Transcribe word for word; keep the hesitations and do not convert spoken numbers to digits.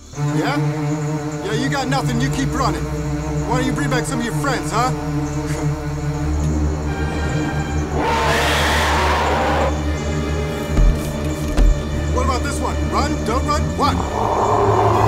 Yeah? Yeah, you got nothing, you keep running. Why don't you bring back some of your friends, huh? What about this one? Run, don't run, what?